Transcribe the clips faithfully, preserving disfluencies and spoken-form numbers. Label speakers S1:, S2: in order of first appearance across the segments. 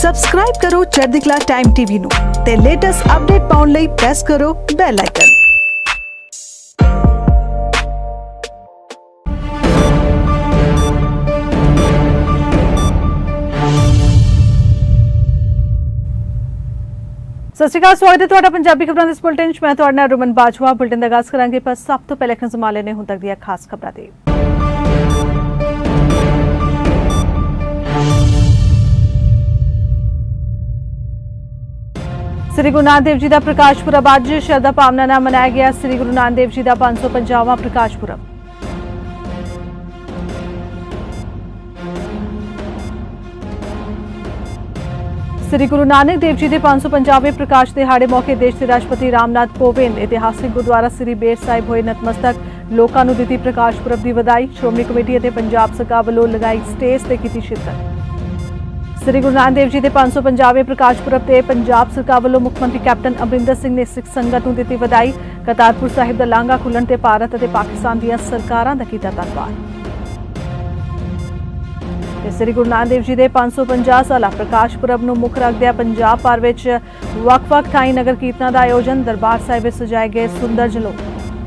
S1: Subscribe ਕਰੋ ਚੜ੍ਹਦੀ ਕਲਾ ਟਾਈਮ ਟੀਵੀ ਨੂੰ ਤੇ ਲੇਟੈਸਟ ਅਪਡੇਟ ਪਾਉਣ ਲਈ ਪ੍ਰੈਸ ਕਰੋ ਬੈਲ ਆਈਕਨ। ਸਤਿ ਸ਼੍ਰੀ ਅਕਾਲ, ਸਵਾਗਤ ਹੈ ਤੁਹਾਡਾ ਪੰਜਾਬੀ ਖਬਰਾਂ ਦੇ ਇਸ ਬੁਲਟਨ 'ਚ। ਮੈਂ ਤੁਹਾਡੇ ਨਾਲ ਰਮਨ ਬਾਜਵਾ। ਬੁਲਟਨ ਦਾ ਆਗਾਜ਼ ਕਰਾਂਗੇ, ਪਰ ਸਭ ਤੋਂ ਪਹਿਲੇ ਨਜ਼ਰ ਮਾਲੇ ਨੇ ਹੁਣ ਤੱਕ ਦੀਆਂ ਖਾਸ ਖਬਰਾਂ ਤੇ। ਸ੍ਰੀ ਗੁਰੂ ਨਾਨਕ ਦੇਵ ਜੀ ਦਾ ਪ੍ਰਕਾਸ਼ ਪੁਰਬ ਅੱਜ ਸ਼ਰਧਾ ਭਾਵਨਾ ਨਾਲ ਮਨਾਇਆ ਗਿਆ। ਸ੍ਰੀ ਗੁਰੂ ਨਾਨਕ ਦੇਵ ਜੀ ਦਾ ਪੰਜ ਸੌ ਪੰਜਾਹਵਾਂ ਪ੍ਰਕਾਸ਼ ਪੁਰਬ। ਸ੍ਰੀ ਗੁਰੂ ਨਾਨਕ ਦੇਵ ਜੀ ਦੇ ਪੰਜ ਸੌ ਪੰਜਾਹਵੇਂ ਪ੍ਰਕਾਸ਼ ਦਿਹਾੜੇ ਮੌਕੇ ਦੇਸ਼ ਦੇ ਰਾਸ਼ਟਰਪਤੀ ਰਾਮਨਾਥ ਕੋਵਿੰਦ ਇਤਿਹਾਸਿਕ ਗੁਰਦੁਆਰਾ ਸ੍ਰੀ ਬੇਰ ਸਾਹਿਬ ਹੋਏ ਨਤਮਸਤਕ। ਲੋਕਾਂ ਨੂੰ ਦਿੱਤੀ ਪ੍ਰਕਾਸ਼ ਪੁਰਬ ਦੀ ਵਧਾਈ। ਸ਼੍ਰੋਮਣੀ ਕਮੇਟੀ ਅਤੇ ਪੰਜਾਬ ਸਰਕਾਰ ਵੱਲੋਂ ਲਗਾਈ ਸਟੇਜ ਤੇ ਕੀਤੀ ਸ਼ਿਰਕਤ। ਸ੍ਰੀ ਗੁਰੂ ਨਾਨਕ ਦੇਵ ਜੀ ਦੇ ਪੰਜ ਸੌ ਪੰਜਾਹਵੇਂ ਪ੍ਰਕਾਸ਼ ਪੁਰਬ ਤੇ ਪੰਜਾਬ ਸਰਕਾਰ ਵੱਲੋਂ ਮੁੱਖ ਮੰਤਰੀ ਕੈਪਟਨ ਅਮਰਿੰਦਰ ਸਿੰਘ ਨੇ ਸਿੱਖ ਸੰਗਤ ਨੂੰ ਦਿੱਤੀ ਵਧਾਈ। ਕਰਤਾਰਪੁਰ ਸਾਹਿਬ ਦਾ ਲਾਂਘਾ ਖੁੱਲ੍ਹਣ ਤੇ ਭਾਰਤ ਅਤੇ ਪਾਕਿਸਤਾਨ ਦੀਆਂ ਸਰਕਾਰਾਂ ਦਾ ਕੀਤਾ ਧੰਨਵਾਦ। ਸ੍ਰੀ ਗੁਰੂ ਨਾਨਕ ਦੇਵ ਜੀ ਦੇ ਪੰਜ ਸੌ ਪੰਜਾਹ ਸਾਲਾ ਪ੍ਰਕਾਸ਼ ਪੁਰਬ ਨੂੰ ਮੁੱਖ ਰੱਖਦਿਆਂ ਪੰਜਾਬ ਭਰ ਵਿੱਚ ਵੱਖ-ਵੱਖ ਥਾਈਂ ਨਗਰ ਕੀਰਤਨਾਂ ਦਾ ਆਯੋਜਨ। ਦਰਬਾਰ ਸਾਹਿਬ ਵਿੱਚ ਸਜਾਏ ਗਏ ਸੁੰਦਰ ਜਲੌ।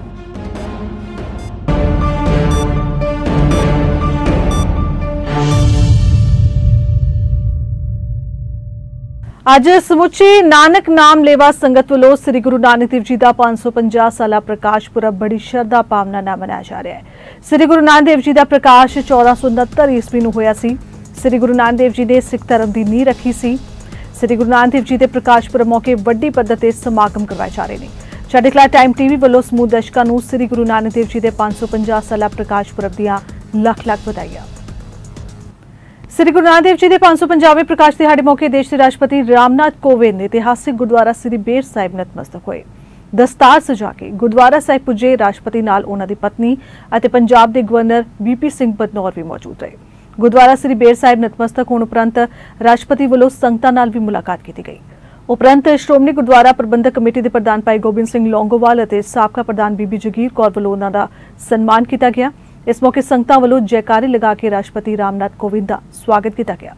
S1: ਅੱਜ ਸਮੁੱਚੀ ਨਾਨਕ ਨਾਮ ਲੇਵਾ ਸੰਗਤ ਵੱਲੋਂ ਸ੍ਰੀ ਗੁਰੂ ਨਾਨਕ ਦੇਵ ਜੀ ਦਾ ਪੰਜ ਸੌ ਪੰਜਾਹ ਸਾਲਾ ਪ੍ਰਕਾਸ਼ ਪੁਰਬ ਬੜੀ ਸ਼ਰਧਾ ਭਾਵਨਾ ਨਾਲ ਮਨਾਇਆ ਜਾ ਰਿਹਾ ਹੈ। ਸ੍ਰੀ ਗੁਰੂ ਨਾਨਕ ਦੇਵ ਜੀ ਦਾ ਪ੍ਰਕਾਸ਼ ਚੌਦਾਂ ਸੌ ਉਨੱਤਰ ਈਸਵੀ ਨੂੰ ਹੋਇਆ ਸੀ। ਸ੍ਰੀ ਗੁਰੂ ਨਾਨਕ ਦੇਵ ਜੀ ਨੇ ਸਿੱਖ ਧਰਮ ਦੀ ਨੀਂਹ ਰੱਖੀ ਸੀ। ਸ੍ਰੀ ਗੁਰੂ ਨਾਨਕ ਦੇਵ ਜੀ ਦੇ ਪ੍ਰਕਾਸ਼ ਪੁਰਬ ਮੌਕੇ ਵੱਡੀ ਪੱਧਰ ਤੇ ਸਮਾਗਮ ਕਰਵਾਏ ਜਾ ਰਹੇ ਨੇ। ਚੜ੍ਹਦੀ ਕਲਾ ਟਾਈਮ ਟੀਵੀ ਵੱਲੋਂ ਸਮੂਹ ਦਰਸ਼ਕਾਂ ਨੂੰ ਸ੍ਰੀ ਗੁਰੂ ਨਾਨਕ ਦੇਵ ਜੀ ਦੇ ਪੰਜ ਸੌ ਪੰਜਾਹ ਸਾਲਾ ਪ੍ਰਕਾਸ਼ ਪੁਰਬ ਦੀਆਂ ਲੱਖ ਲੱਖ ਵਧਾਈਆਂ। ਸ੍ਰੀ ਗੁਰੂ ਨਾਨਕ ਦੇਵ ਜੀ ਦੇ ਪੰਜ ਸੌ ਪੰਜਾਹਵੇਂ ਪ੍ਰਕਾਸ਼ ਦਿਹਾੜੇ ਮੌਕੇ ਦੇਸ਼ ਦੇ ਰਾਸ਼ਟਰਪਤੀ ਰਾਮਨਾਥ ਕੋਵਿੰਦ ਇਤਿਹਾਸਿਕ ਗੁਰਦੁਆਰਾ ਸ੍ਰੀ ਬੇਰ ਸਾਹਿਬ ਨਤਮਸਤਕ ਹੋਏ। ਦਸਤਾਰ ਸਜਾ ਕੇ ਗੁਰਦੁਆਰਾ ਸਾਹਿਬ ਪੁੱਜੇ ਰਾਸ਼ਟਰਪਤੀ ਨਾਲ ਉਹਨਾਂ ਦੀ ਪਤਨੀ ਅਤੇ ਪੰਜਾਬ ਦੇ ਗਵਰਨਰ ਵੀਪੀ ਸਿੰਘ ਬਦਨੌਰ ਵੀ ਮੌਜੂਦ ਰਹੇ। ਗੁਰਦੁਆਰਾ ਸ੍ਰੀ ਬੇਰ ਸਾਹਿਬ ਨਤਮਸਤਕ ਹੋਣ ਉਪਰੰਤ ਰਾਸ਼ਟਰਪਤੀ ਵੱਲੋਂ ਸੰਗਤਾਂ ਨਾਲ ਵੀ ਮੁਲਾਕਾਤ ਕੀਤੀ ਗਈ। ਉਪਰੰਤ ਸ਼੍ਰੋਮਣੀ ਗੁਰਦੁਆਰਾ ਪ੍ਰਬੰਧਕ ਕਮੇਟੀ ਦੇ ਪ੍ਰਧਾਨ ਭਾਈ ਗੋਬਿੰਦ ਸਿੰਘ ਲੌਂਗੋਵਾਲ ਅਤੇ ਸਾਬਕਾ ਪ੍ਰਧਾਨ ਬੀਬੀ ਜਗੀਰ ਕੌਰ ਵੱਲੋਂ ਉਹਨਾਂ ਦਾ ਸਨਮਾਨ ਕੀਤਾ ਗਿਆ। ਇਸ ਮੌਕੇ ਸੰਗਤਾਂ ਵੱਲੋਂ ਜੈਕਾਰੇ ਲਗਾ ਕੇ ਰਾਸ਼ਟਰਪਤੀ ਰਾਮਨਾਥ ਕੋਵਿੰਦ ਦਾ ਸਵਾਗਤ ਕੀਤਾ ਗਿਆ।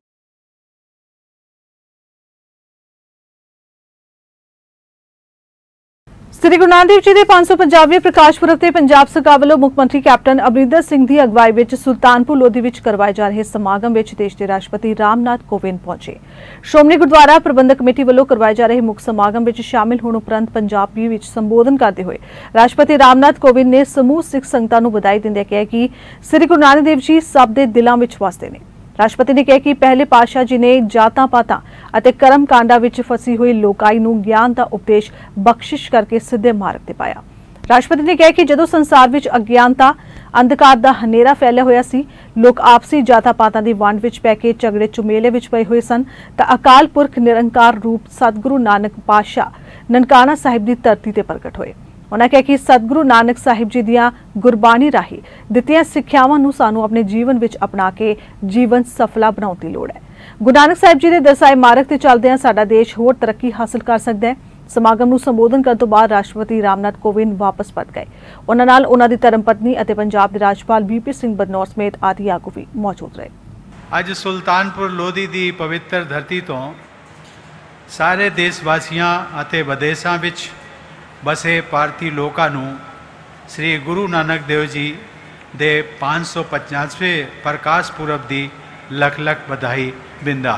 S1: ਸ੍ਰੀ ਗੁਰੂ ਨਾਨਕ ਦੇਵ ਜੀ ਦੇ ਪੰਜ ਸੌ ਪੰਜਾਹਵੇਂ ਪ੍ਰਕਾਸ਼ ਪੁਰਬ ਤੇ ਪੰਜਾਬ ਸਰਕਾਰ ਵੱਲੋਂ ਮੁੱਖ ਮੰਤਰੀ ਕੈਪਟਨ ਅਮਰਿੰਦਰ ਸਿੰਘ ਦੀ ਅਗਵਾਈ ਵਿੱਚ ਸੁਲਤਾਨਪੁਰ ਲੋਧੀ ਵਿੱਚ ਕਰਵਾਏ ਜਾ ਰਹੇ ਸਮਾਗਮ ਵਿੱਚ ਦੇਸ਼ ਦੇ ਰਾਸ਼ਟਰਪਤੀ ਰਾਮਨਾਥ ਕੋਵਿੰਦ ਪਹੁੰਚੇ। ਸ਼੍ਰੋਮਣੀ ਗੁਰਦੁਆਰਾ ਪ੍ਰਬੰਧਕ ਕਮੇਟੀ ਵੱਲੋਂ ਕਰਵਾਏ ਜਾ ਰਹੇ ਮੁੱਖ ਸਮਾਗਮ ਵਿੱਚ ਸ਼ਾਮਿਲ ਹੋਣ ਉਪਰੰਤ ਪੰਜਾਬੀ ਵਿੱਚ ਸੰਬੋਧਨ ਕਰਦੇ ਹੋਏ ਰਾਸ਼ਟਰਪਤੀ ਰਾਮਨਾਥ ਕੋਵਿੰਦ ਨੇ ਸਮੂਹ ਸਿੱਖ ਸੰਗਤਾਂ ਨੂੰ ਵਧਾਈ ਦਿੰਦਿਆਂ ਕਿਹਾ ਕਿ ਸ੍ਰੀ ਗੁਰੂ ਨਾਨਕ ਦੇਵ ਜੀ ਸਭ ਦੇ ਦਿਲਾਂ ਵਿੱਚ ਵਸਦੇ ਨੇ। ਰਾਸ਼ਟਰਪਤੀ ਨੇ ਕਿਹਾ ਕਿ ਪਹਿਲੇ ਪਾਤਸ਼ਾਹ ਜੀ ਨੇ ਜਾਤਾਂ ਪਾਤਾਂ ਅਤੇ ਕਰਮ ਕਾਂਡਾਂ ਵਿੱਚ ਫਸੀ ਹੋਈ ਲੋਕਾਈ ਨੂੰ ਗਿਆਨ ਦਾ ਉਪਦੇਸ਼ ਬਖਸ਼ਿਸ਼ ਕਰਕੇ ਸਿੱਧੇ ਮਾਰਗ ਤੇ ਪਾਇਆ। ਰਾਸ਼ਟਰਪਤੀ ਨੇ ਕਿਹਾ ਕਿ ਜਦੋਂ ਸੰਸਾਰ ਵਿੱਚ ਅਗਿਆਨਤਾ ਅੰਧਕਾਰ ਦਾ ਹਨੇਰਾ ਫੈਲਿਆ ਹੋਇਆ ਸੀ, ਲੋਕ ਆਪਸੀ ਜਾਤਾਂ ਪਾਤਾਂ ਦੀ ਵੰਡ ਵਿੱਚ ਪੈ ਕੇ ਝਗੜੇ ਝੁਮੇਲੇ ਵਿੱਚ ਪਏ ਹੋਏ ਸਨ, ਤਾਂ ਅਕਾਲ ਪੁਰਖ ਨਿਰੰਕਾਰ ਰੂਪ ਸਤਿਗੁਰੂ ਨਾਨਕ ਪਾਤਸ਼ਾਹ ਨਨਕਾਣਾ ਸਾਹਿਬ ਦੀ ਧਰਤੀ ਤੇ ਪ੍ਰਗਟ ਹੋਏ। ਉਹਨਾਂ ਕਿਹਾ ਕਿ ਸਤਿਗੁਰੂ ਨਾਨਕ ਸਾਹਿਬ ਜੀ ਦੀਆਂ ਗੁਰਬਾਣੀ ਰਾਹੀਂ ਦਿੱਤੀਆਂ ਸਿੱਖਿਆਵਾਂ ਨੂੰ ਸਾਨੂੰ ਆਪਣੇ ਜੀਵਨ ਵਿੱਚ ਅਪਣਾ ਕੇ ਜੀਵਨ ਸਫਲਾ ਬਣਾਉਣ ਦੀ ਲੋੜ ਹੈ। ਗੁਰੂ ਨਾਨਕ ਸਾਹਿਬ ਜੀ ਦੇ ਦਰਸਾਏ ਮਾਰਗ ਤੇ ਚੱਲਦਿਆਂ ਸਾਡਾ ਦੇਸ਼ ਹੋਰ ਤਰੱਕੀ ਹਾਸਲ ਕਰ ਸਕਦਾ ਹੈ। ਸਮਾਗਮ ਨੂੰ ਸੰਬੋਧਨ ਕਰਨ ਤੋਂ ਬਾਅਦ ਰਾਸ਼ਟਰਪਤੀ ਰਾਮਨਾਥ ਕੋਵਿੰਦ ਵਾਪਸ ਪਰਤ ਗਏ। ਉਹਨਾਂ ਨਾਲ ਉਹਨਾਂ ਦੀ ਧਰਮ ਪਤਨੀ ਅਤੇ ਪੰਜਾਬ ਦੇ ਰਾਜਪਾਲ ਵੀਪੀ ਸਿੰਘ ਬਦਨੌਰ ਸਮੇਤ ਆਦਿ ਆਗੂ ਵੀ ਮੌਜੂਦ ਰਹੇ।
S2: ਅੱਜ ਸੁਲਤਾਨਪੁਰ ਲੋਧੀ ਦੀ ਪਵਿੱਤਰ ਧਰਤੀ ਤੋਂ ਸਾਰੇ ਦੇਸ਼ ਵਾਸੀਆਂ ਅਤੇ ਵਿਦੇਸ਼ਾਂ ਵਿੱਚ ਬਸੇ ਭਾਰਤੀ ਲੋਕਾਂ ਨੂੰ ਸ੍ਰੀ ਗੁਰੂ ਨਾਨਕ ਦੇਵ ਜੀ ਦੇ ਪੰਜ ਸੌ ਪਚਾਸਵੇਂ ਪ੍ਰਕਾਸ਼ ਪੁਰਬ ਦੀ ਲੱਖ ਲੱਖ ਵਧਾਈ ਦਿੰਦਾ।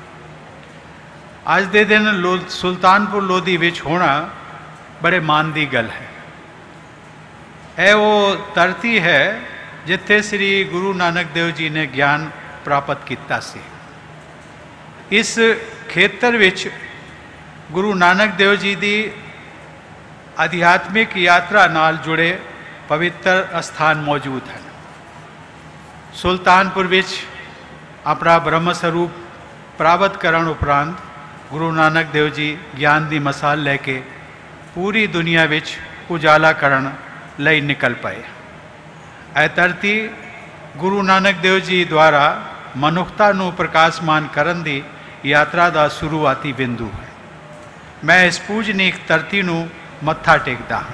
S2: ਅੱਜ ਦੇ ਦਿਨ ਲੋ ਸੁਲਤਾਨਪੁਰ ਲੋਧੀ ਵਿੱਚ ਹੋਣਾ ਬੜੇ ਮਾਣ ਦੀ ਗੱਲ ਹੈ। ਇਹ ਉਹ ਧਰਤੀ ਹੈ ਜਿੱਥੇ ਸ੍ਰੀ ਗੁਰੂ ਨਾਨਕ ਦੇਵ ਜੀ ਨੇ ਗਿਆਨ ਪ੍ਰਾਪਤ ਕੀਤਾ ਸੀ। ਇਸ ਖੇਤਰ ਵਿੱਚ ਗੁਰੂ ਨਾਨਕ ਦੇਵ ਜੀ ਦੀ ਅਧਿਆਤਮਿਕ ਯਾਤਰਾ ਨਾਲ ਜੁੜੇ ਪਵਿੱਤਰ ਅਸਥਾਨ ਮੌਜੂਦ ਹਨ। ਸੁਲਤਾਨਪੁਰ ਵਿੱਚ ਆਪਣਾ ਬ੍ਰਹਮ ਸਰੂਪ ਪ੍ਰਾਪਤ ਕਰਨ ਉਪਰੰਤ ਗੁਰੂ ਨਾਨਕ ਦੇਵ ਜੀ ਗਿਆਨ ਦੀ ਮਿਸਾਲ ਲੈ ਕੇ ਪੂਰੀ ਦੁਨੀਆ ਵਿੱਚ ਉਜਾਲਾ ਕਰਨ ਲਈ ਨਿਕਲ ਪਏ। ਇਹ ਧਰਤੀ ਗੁਰੂ ਨਾਨਕ ਦੇਵ ਜੀ ਦੁਆਰਾ ਮਨੁੱਖਤਾ ਨੂੰ ਪ੍ਰਕਾਸ਼ਮਾਨ ਕਰਨ ਦੀ ਯਾਤਰਾ ਦਾ ਸ਼ੁਰੂਆਤੀ ਬਿੰਦੂ ਹੈ। ਮੈਂ ਇਸ ਪੂਜਨੀਕ ਧਰਤੀ ਨੂੰ ਮੱਥਾ ਟੇਕਦਾ ਹਾਂ।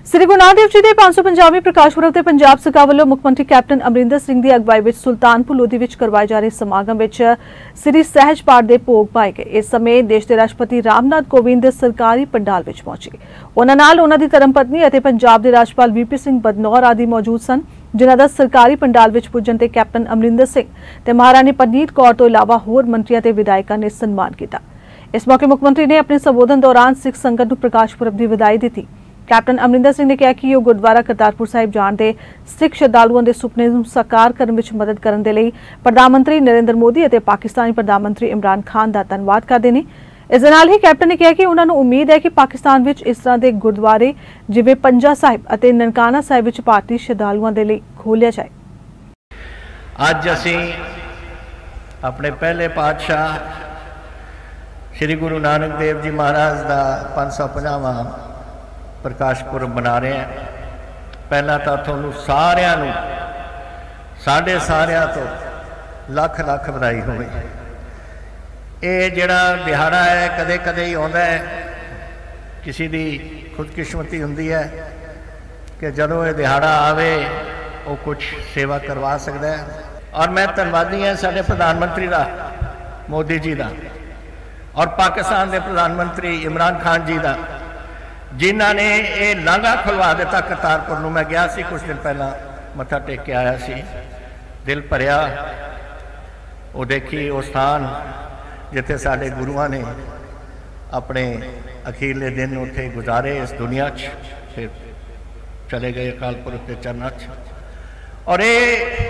S1: ਸ੍ਰੀ ਗੁਰੂ ਨਾਨਕ ਦੇਵ ਜੀ ਦੇ ਪੰਜ ਸੌ ਪੰਜਾਹਵੇਂ ਪ੍ਰਕਾਸ਼ ਪੁਰਬ ਤੇ ਪੰਜਾਬ ਸਰਕਾਰ ਵੱਲੋਂ ਮੁੱਖ ਮੰਤਰੀ ਕੈਪਟਨ ਅਮਰਿੰਦਰ ਸਿੰਘ ਦੀ ਅਗਵਾਈ ਵਿੱਚ ਸੁਲਤਾਨਪੁਰ ਲੋਧੀ ਵਿੱਚ ਕਰਵਾਏ ਜਾ ਰਹੇ ਸਮਾਗਮ ਵਿੱਚ ਸ੍ਰੀ ਸਹਿਜ ਪਾਠ ਦੇ ਭੋਗ ਪਾਏ ਗਏ। ਇਸ ਸਮੇਂ ਦੇਸ਼ ਦੇ ਰਾਸ਼ਟਰਪਤੀ ਰਾਮਨਾਥ ਕੋਵਿੰਦ ਦੇ ਸਰਕਾਰੀ ਪੰਡਾਲ ਵਿੱਚ ਪਹੁੰਚੇ। ਉਹਨਾਂ ਨਾਲ ਉਹਨਾਂ ਦੀ ਧਰਮ ਪਤਨੀ ਅਤੇ ਪੰਜਾਬ ਦੇ ਰਾਜਪਾਲ ਵੀਪੀ ਸਿੰਘ ਬਦਨੌਰ ਆਦਿ ਮੌਜੂਦ ਸਨ, ਜਿਨ੍ਹਾਂ ਦਾ ਸਰਕਾਰੀ ਪੰਡਾਲ ਵਿੱਚ ਪੁੱਜਣ ਤੇ ਕੈਪਟਨ ਅਮਰਿੰਦਰ ਸਿੰਘ ਤੇ ਮਹਾਰਾਣੀ ਪਰਨੀਤ ਕੌਰ ਤੋਂ ਇਲਾਵਾ ਹੋਰ ਮੰਤਰੀਆਂ ਤੇ ਵਿਧਾਇਕਾਂ ਨੇ ਸਨਮਾਨ ਕੀਤਾ। ਇਸ ਮੌਕੇ ਮੁੱਖ ਮੰਤਰੀ ਨੇ ਆਪਣੇ ਸੰਬੋਧਨ ਦੌਰਾਨ ਸਿੱਖ ਸੰਗਤ ਨੂੰ ਪ੍ਰਕਾਸ਼ ਪੁਰਬ ਦੀ ਵਧਾਈ ਦਿੱਤੀ। ਕੈਪਟਨ ਅਮਰਿੰਦਰ ਸਿੰਘ ਨੇ ਕਿਹਾ ਕਿ ਉਹ ਗੁਰਦੁਆਰਾ ਕਰਤਾਰਪੁਰ ਸਾਹਿਬ ਜਾਣ ਦੇ ਸਿੱਖ ਸ਼ਰਧਾਲੂਆਂ ਦੇ ਸੁਪਨੇ ਨੂੰ ਸਾਕਾਰ ਕਰਨ ਵਿੱਚ ਮਦਦ ਕਰਨ ਦੇ ਲਈ ਪ੍ਰਧਾਨ ਮੰਤਰੀ ਨਰਿੰਦਰ ਮੋਦੀ ਅਤੇ ਪਾਕਿਸਤਾਨੀ ਪ੍ਰਧਾਨ ਮੰਤਰੀ ਇਮਰਾਨ ਖਾਨ ਦਾ ਧੰਨਵਾਦ ਕਰਦੇ ਨੇ। ਇਸ ਦੇ ਨਾਲ ਹੀ ਕੈਪਟਨ ਨੇ ਕਿਹਾ ਕਿ ਉਹਨਾਂ ਨੂੰ ਉਮੀਦ ਹੈ ਕਿ ਪਾਕਿਸਤਾਨ ਵਿੱਚ ਇਸ ਤਰ੍ਹਾਂ ਦੇ ਗੁਰਦੁਆਰੇ ਜਿਵੇਂ ਪੰਜਾ ਸਾਹਿਬ ਅਤੇ ਨਨਕਾਣਾ ਸਾਹਿਬ ਵਿੱਚ ਭਾਰਤੀ ਸ਼ਰਧਾਲੂਆਂ ਦੇ ਲਈ ਖੋਲ੍ਹਿਆ ਜਾਏ।
S3: ਅੱਜ ਅਸੀਂ ਆਪਣੇ ਪਹਿਲੇ ਪਾਤਸ਼ਾਹ श्री गुरु नानक देव जी महाराज का पाँच सौ पचासवां प्रकाश पुरब मना रहे हैं। पहला तो थोनू सारियां नू साढ़े सारियां तो लख लख बधाई होवे। ये जिहड़ा दिहाड़ा है कदे कदे ही आउंदा है, किसी दी खुदकिस्मती हुंदी है कि जदों ये दिहाड़ा आवे वो कुछ सेवा करवा सकता है। और मैं धन्नवादी हाँ साडे प्रधानमंत्री का, मोदी जी का, और पाकिस्तान के प्रधानमंत्री इमरान खान जी का, जिन्हों ने ये लांघा खुलवा दिता करतारपुर नूं। मैं गया सी कुछ दिन पहला, मत्था टेक के आया सी, दिल भरिया। वो देखी वो स्थान जिथे साडे गुरुआं ने अपने अखीरले दिन उत्थे गुजारे इस दुनिया च, फिर चले गए अकाल पुरख के चरणों च। और ये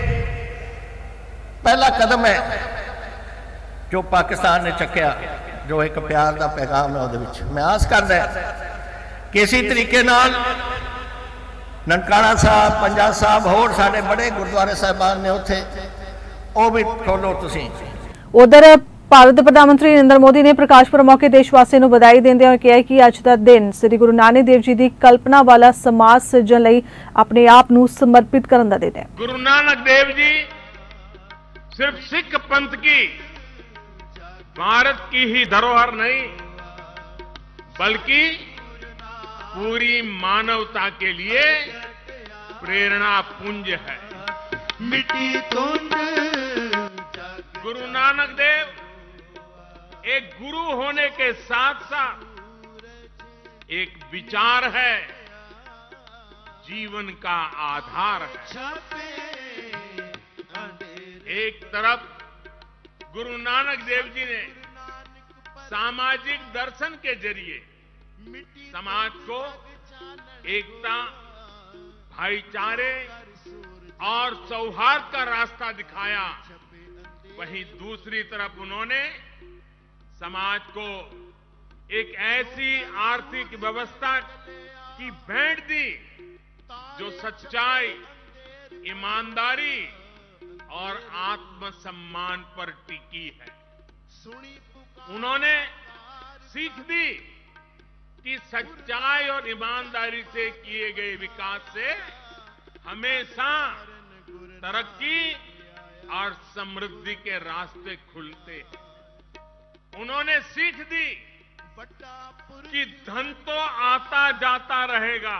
S3: पहला कदम है जो पाकिस्तान ने चक्या, जो एक प्यार का पैगाम है। उहदे विच मैं आस करदा कि इसी तरीके नाल ननकाना साहब, पंजा साहब, होर साडे बड़े गुरुद्वारे साहिबान ने उत्थे वो भी खोलो तुसीं।
S1: उधर ਭਾਰਤ ਦੇ ਪ੍ਰਧਾਨ ਮੰਤਰੀ ਨਰਿੰਦਰ ਮੋਦੀ ਨੇ ਪ੍ਰਕਾਸ਼ ਪੁਰਬ ਮੌਕੇ ਦੇਸ਼ ਵਾਸੀਆਂ ਨੂੰ ਵਧਾਈ ਦਿੰਦੇ ਹੋਏ ਕਿਹਾ ਕਿ ਅੱਜ ਦਾ ਦਿਨ ਸ੍ਰੀ ਗੁਰੂ ਨਾਨਕ ਦੇਵ ਜੀ ਦੀ ਕਲਪਨਾ ਵਾਲਾ ਸਮਾਜ ਸਿਰਜਣ ਲਈ ਆਪਣੇ ਆਪ ਨੂੰ ਸਮਰਪਿਤ ਕਰਨ ਦਾ ਦਿਨ ਹੈ।
S4: गुरु नानक देव जी सिर्फ सिख पंथ की, भारत की ही धरोहर नहीं, बल्कि पूरी मानवता के लिए प्रेरणा पुंज है। मिट्टी कुंड गुरु नानक देव एक गुरु होने के साथ साथ एक विचार है, जीवन का आधार है। एक तरफ गुरु नानक देव जी ने सामाजिक दर्शन के जरिए समाज को एकता, भाईचारे और सौहार्द का रास्ता दिखाया, वहीं दूसरी तरफ उन्होंने समाज को एक ऐसी आर्थिक व्यवस्था की भेंट दी जो सच्चाई, ईमानदारी और आत्मसम्मान पर टिकी है। उन्होंने सीख दी कि सच्चाई और ईमानदारी से किए गए विकास से हमेशा तरक्की और समृद्धि के रास्ते खुलते हैं। उन्होंने सीख दी कि धन तो आता जाता रहेगा,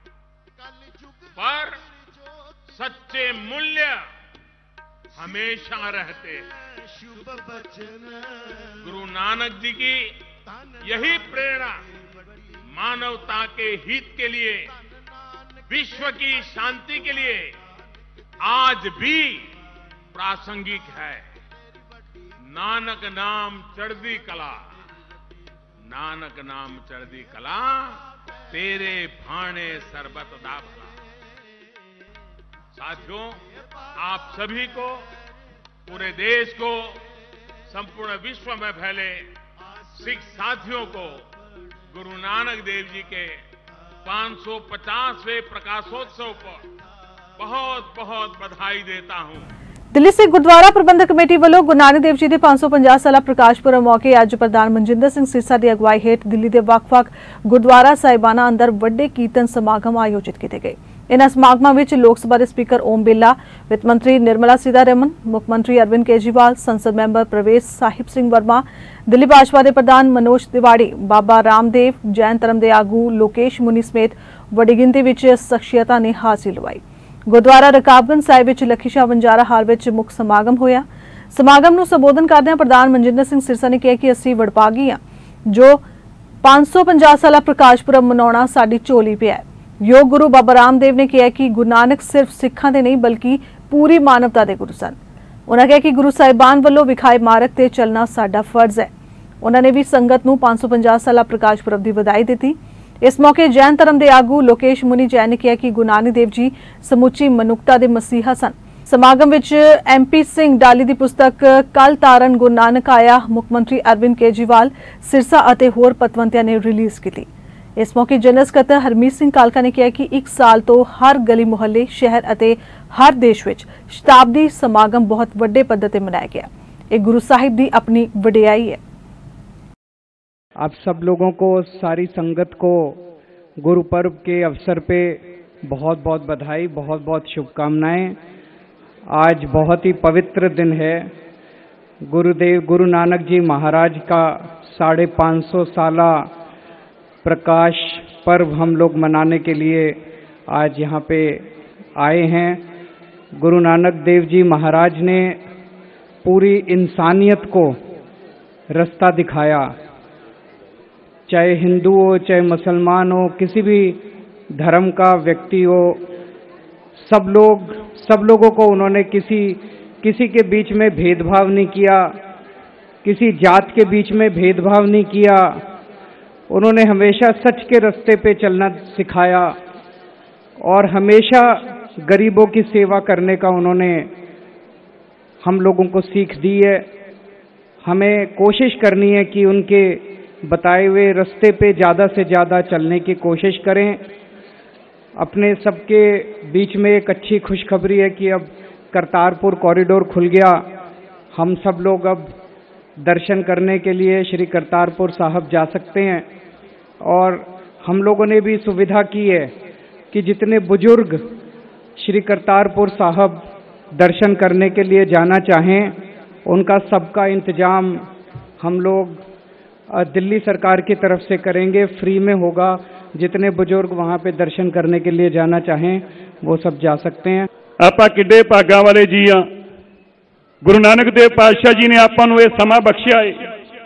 S4: पर सच्चे मूल्य हमेशा रहते हैं। गुरु नानक जी की यही प्रेरणा मानवता के हित के लिए, विश्व की शांति के लिए आज भी प्रासंगिक है। नानक नाम चढ़दी कला, नानक नाम चढ़दी कला, तेरे भाणे सरबत दा भला। साथियों, आप सभी को, पूरे देश को, संपूर्ण विश्व में फैले सिख साथियों को गुरु नानक देव जी के पाँच सौ पचासवें प्रकाशोत्सव पर बहुत बहुत बधाई देता हूं।
S1: दिल्ली से गुरुद्वारा प्रबंधक कमेटी ਵੱਲੋਂ ਗੁਰੂ ਨਾਨਕ ਦੇਵ ਜੀ ਦੇ ਪੰਜ ਸੌ ਪੰਜਾਹ ਸਾਲਾ ਪ੍ਰਕਾਸ਼ ਪੁਰਬ ਮੌਕੇ ਅੱਜ ਪ੍ਰਧਾਨ ਮਨਜਿੰਦਰ ਸਿੰਘ ਸਿਰਸਾ ਦੀ ਅਗਵਾਈ ਹੇਠ ਦਿੱਲੀ ਦੇ ਵੱਖ-ਵੱਖ ਗੁਰਦੁਆਰਾ ਸਾਹਿਬਾਨਾਂ ਅੰਦਰ ਵੱਡੇ ਕੀਰਤਨ ਸਮਾਗਮ ਆਯੋਜਿਤ ਕੀਤੇ ਗਏ। इन्हां समागमां विच लोक सभा दे स्पीकर ओम बिरला, वित्त मंत्री निर्मला सीतारमण, मुख्यमंत्री अरविंद केजरीवाल, संसद मैंबर प्रवेश साहिब सिंह वर्मा, दिल्ली भाजपा के प्रधान मनोज तिवाड़ी, बाबा रामदेव, जैन धर्म के आगू लोकेश मुनि समेत ਵੱਡੀ ਗਿਣਤੀ ਵਿੱਚ ਸ਼ਖਸੀਅਤਾਂ ਨੇ ਹਾਜ਼ਰੀ ਲਵਾਈ। ਗੁਰਦੁਆਰਾ ਰਕਾਬਗੰਜ ਸਾਹਿਬ ਵਿੱਚ ਲੱਖੀ ਸ਼ਾਹ ਵਣਜਾਰਾ ਹਾਲ ਵਿੱਚ ਮੁੱਖ ਸਮਾਗਮ ਹੋਇਆ। ਸਮਾਗਮ ਨੂੰ ਸੰਬੋਧਨ ਕਰਦਿਆਂ ਪ੍ਰਧਾਨ ਮਨਜਿੰਦਰ ਸਿੰਘ ਸਿਰਸਾ ਨੇ ਕਿਹਾ ਕਿ ਅਸੀਂ ਵਡਭਾਗੀ ਹਾਂ ਜੋ ਪੰਜ ਸੌ ਪੰਜਾਹ ਸਾਲਾ ਪ੍ਰਕਾਸ਼ ਪੁਰਬ ਮਨਾਉਣਾ ਸਾਡੀ ਝੋਲੀ ਪਿਆ ਹੈ। ਯੋਗ ਗੁਰੂ ਬਾਬਾ ਰਾਮਦੇਵ ਨੇ ਕਿਹਾ ਕਿ ਗੁਰੂ ਨਾਨਕ ਸਿਰਫ ਸਿੱਖਾਂ ਦੇ ਨਹੀਂ ਬਲਕਿ ਪੂਰੀ ਮਾਨਵਤਾ ਦੇ ਗੁਰੂ ਸਨ। ਉਹਨਾਂ ਕਿਹਾ ਕਿ ਗੁਰੂ ਸਾਹਿਬਾਨ ਵੱਲੋਂ ਵਿਖਾਏ ਮਾਰਗ ਤੇ ਚੱਲਣਾ ਸਾਡਾ ਫਰਜ਼ ਹੈ। ਉਹਨਾਂ ਨੇ ਵੀ ਸੰਗਤ ਨੂੰ ਪੰਜ ਸੌ ਪੰਜਾਹ ਸਾਲਾ ਪ੍ਰਕਾਸ਼ ਪੁਰਬ ਦੀ ਵਧਾਈ ਦਿੱਤੀ। ਇਸ ਮੌਕੇ ਜੈਨ ਧਰਮ ਦੇ ਆਗੂ ਲੋਕੇਸ਼ ਮੁਨੀ ਜੈਨ ਨੇ ਕਿਹਾ ਕਿ ਗੁਰੂ ਨਾਨਕ ਦੇਵ ਜੀ ਸਮੁੱਚੀ ਮਨੁੱਖਤਾ ਦੇ ਮਸੀਹਾ ਸਨ। ਸਮਾਗਮ ਵਿੱਚ ਐਮਪੀ ਸਿੰਘ ਡਾਲੀ ਦੀ ਪੁਸਤਕ ਕੱਲ ਤਾਰਨ ਗੁਰੂ ਨਾਨਕ ਆਇਆ ਮੁੱਖ ਮੰਤਰੀ ਅਰਵਿੰਦ ਕੇਜਰੀਵਾਲ ਸਿਰਸਾ ਅਤੇ ਹੋਰ ਪਤਵੰਤਿਆਂ ਨੇ ਰਿਲੀਜ਼ ਕੀਤੀ। ਇਸ ਮੌਕੇ ਜਨਰਲ ਸਕੱਤਰ ਹਰਮੀਤ ਸਿੰਘ ਕਾਲਕਾ ਨੇ ਕਿਹਾ ਕਿ ਇੱਕ ਸਾਲ ਤੋਂ ਹਰ ਗਲੀ ਮੁਹੱਲੇ ਸ਼ਹਿਰ ਅਤੇ ਹਰ ਦੇਸ਼ ਵਿੱਚ ਸ਼ਤਾਬਦੀ ਸਮਾਗਮ ਬਹੁਤ ਵੱਡੇ ਪੱਧਰ ਤੇ ਮਨਾਇਆ ਗਿਆ। ਇਹ ਗੁਰੂ ਸਾਹਿਬ ਦੀ ਆਪਣੀ ਵਡਿਆਈ ਹੈ।
S5: आप सब लोगों को, सारी संगत को गुरु पर्व के अवसर पे बहुत बहुत बधाई, बहुत बहुत शुभकामनाएं। आज बहुत ही पवित्र दिन है। गुरुदेव गुरु नानक जी महाराज का साढ़े पाँच सौ साला प्रकाश पर्व हम लोग मनाने के लिए आज यहाँ पे आए हैं। गुरु नानक देव जी महाराज ने पूरी इंसानियत को रास्ता दिखाया, चाहे हिंदू हो चाहे मुसलमान हो, किसी भी धर्म का व्यक्ति हो, सब लोग सब लोगों को उन्होंने किसी किसी के बीच में भेदभाव नहीं किया, किसी जात के बीच में भेदभाव नहीं किया। उन्होंने हमेशा सच के रास्ते पे चलना सिखाया और हमेशा गरीबों की सेवा करने का उन्होंने हम लोगों को सीख दी है। हमें कोशिश करनी है कि उनके बताए हुए रास्ते पे ज़्यादा से ज़्यादा चलने की कोशिश करें। अपने सबके बीच में एक अच्छी खुशखबरी है कि अब करतारपुर कॉरिडोर खुल गया। हम सब लोग अब दर्शन करने के लिए श्री करतारपुर साहब जा सकते हैं और हम लोगों ने भी सुविधा की है कि जितने बुजुर्ग श्री करतारपुर साहब दर्शन करने के लिए जाना चाहें उनका सबका इंतजाम हम लोग दिल्ली सरकार की तरफ से करेंगे, फ्री में होगा। जितने बुजुर्ग वहाँ पे दर्शन करने के लिए जाना चाहें वो सब जा सकते हैं।
S6: ਆਪਾਂ ਕਿੱਡੇ ਭਾਗਾਂ ਵਾਲੇ ਜੀ ਆ। ਗੁਰੂ ਨਾਨਕ ਦੇਵ ਪਾਤਸ਼ਾਹ ਜੀ ਨੇ ਆਪਾਂ ਨੂੰ ਇਹ ਸਮਾਂ ਬਖਸ਼ਿਆ ਏ।